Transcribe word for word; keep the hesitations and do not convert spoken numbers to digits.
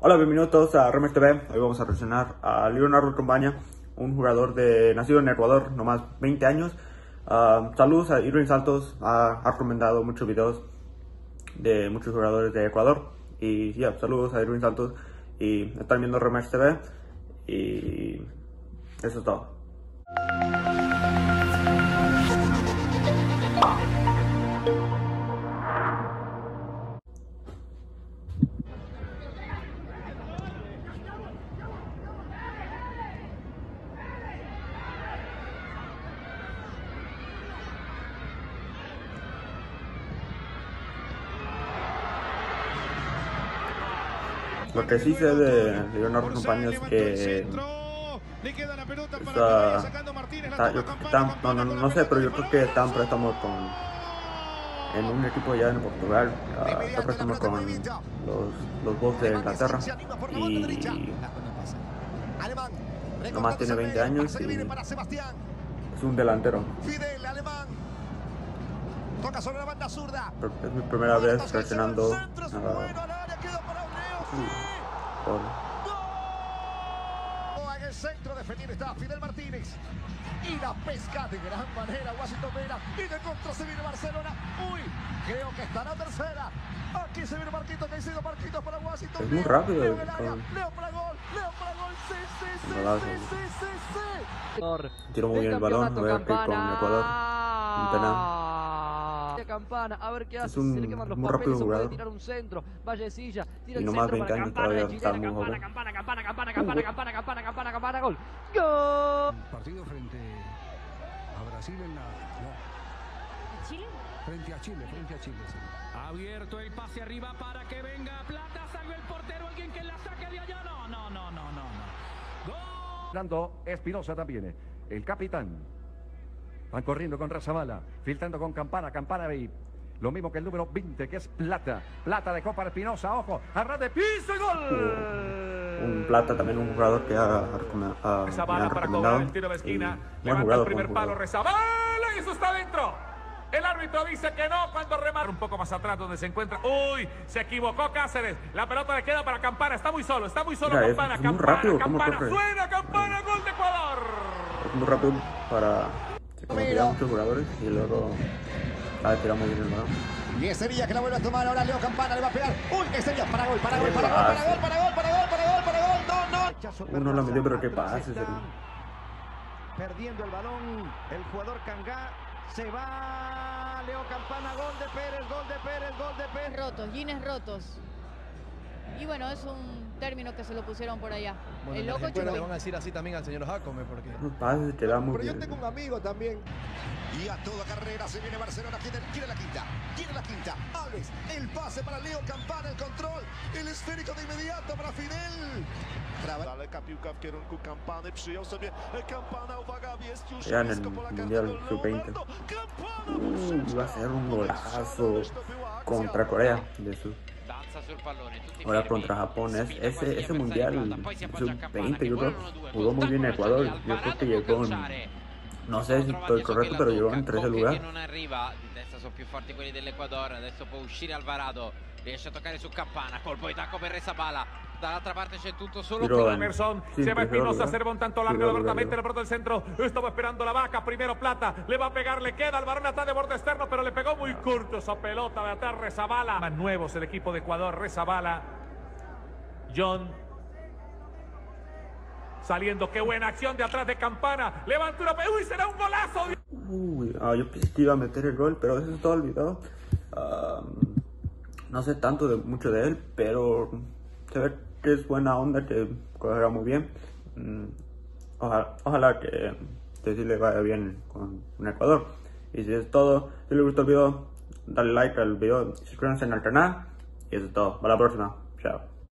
Hola, bienvenidos todos a Remers T V. Hoy vamos a reaccionar a Leonardo Campaña, un jugador de nacido en Ecuador, nomás veinte años. Uh, saludos a Irving Saltos, ha, ha recomendado muchos videos de muchos jugadores de Ecuador. Y ya, yeah, saludos a Irving Saltos. Y están viendo Remers T V. Y eso es todo. Lo que sí sé de Leonardo Campaña es que está, está, yo creo que está, no, no, no sé, pero yo creo que está en préstamo con, en un equipo ya en Portugal, uh, está en préstamo con los, los Wolves de Inglaterra y nomás tiene veinte años y es un delantero. Es mi primera vez reaccionando uh, por... En el centro defendido está Fidel Martínez. Y la pesca de gran manera Washington Vera. Y de contra se viene Barcelona. Uy, creo que está la tercera. Aquí se viene Marquitos, que ha sido Marquitos para Washington. Es muy rápido. Leo, con... Leo para gol, Leo para gol. Sí, sí, sí, sí, sí, sí, sí. Tiró muy bien el balón, a ver que con Ecuador. Un penal. Campana, a ver qué hace. Es un se le queman los muy papeles, rápido se puede jugador. tirar un centro. Vallecilla, tira Y el nomás centro veinte para años Campana, todavía el está chileno, muy Campana, joven. Campana, Campana, Campana, Campana, Campana, Campana, Campana, Campana, Gol. Gol. Partido frente a Brasil en la... No. ¿Chile? Frente a Chile, frente a Chile, sí. Abierto el pase arriba para que venga Plata, salve el portero, alguien que la saque de allá. No, no, no, no, no, no. Gol. Fernando Espinosa también, el capitán. Van corriendo con Razabala, filtrando con Campana, Campana y lo mismo que el número veinte, que es Plata. Plata dejó para Espinosa, ojo, a ras de piso y gol. Un Plata también, un jugador que ha, ha, Rezabala para cobrar el tiro de esquina. Levanta el primer palo, Rezabala, y eso está dentro. El árbitro dice que no cuando remata un poco más atrás donde se encuentra. Uy, se equivocó Cáceres. La pelota le queda para Campana. Está muy solo, está muy solo. Mira, Campana, es, es muy Campana, rápido, Campana. corre. Suena Campana, gol de Ecuador. Es muy rápido para... Se conocía a muchos jugadores y luego... Ah, tira muy bien el balón. Y es Sevilla que la vuelve a tomar. Ahora Leo Campana le va a pegar. Uy, es Sevilla para gol, para gol, para gol, para gol, para gol, para gol, para gol, para gol. No, no. Uno la metió, pero qué pase. Perdiendo el balón el jugador Cangá. Se va Leo Campana, gol de Pérez, gol de Pérez, gol de Pérez. Rotos, jeans rotos. Y bueno, es un término que se lo pusieron por allá. Bueno, el loco le van a decir así también al señor Jacome, porque... Los pases que da muy Pero bien. yo tengo un amigo también. Y a toda carrera se viene Barcelona. Quiere, quiere la quinta. Quiere la quinta. Alves. El pase para Leo Campana. El control. El esférico de inmediato para Fidel. Daleka piłka w kierunku Kampany. Przyjął sobie Kampana. Uwaga, jest już Ya en el blisko pola Mundial karnego. sub veinte. Kampana. Uh, va a ser un golazo contra Corea de Sur. Ahora contra Japón. Es, ese, ese Mundial sub veinte, yo creo, jugó muy bien Ecuador. Yo creo que llegó en... No sé si estoy corretto, però io in terzo luogo. Non arriva, di destra sono più forti quelli dell'Ecuador, adesso può uscire Alvarado, riesce a toccare su Campana, colpo di tacco per Rezabala, dall'altra parte c'è tutto solo con Emerson, se va Espinosa, se un tanto largo, abertamente le pronto el centro, estaba esperando la vaca, primero Plata, le va a pegar, le queda, el balón está de borde externo, pero le pegó muy corto esa pelota de atrás Rezabala. Más nuevos el equipo de Ecuador, Rezabala, John. Saliendo, qué buena acción de atrás de Campana. Levanta una... ¡Uy, será un golazo! Uy, ah, yo pensé que iba a meter el gol, pero eso es todo el video. Um, no sé tanto de mucho de él, pero se ve que es buena onda, que juega muy bien. Um, ojalá, ojalá que, que sí le vaya bien con, con Ecuador. Y si es todo, si les gustó el video, dale like al video, suscríbanse al canal. Y eso es todo. Hasta la próxima. Chao.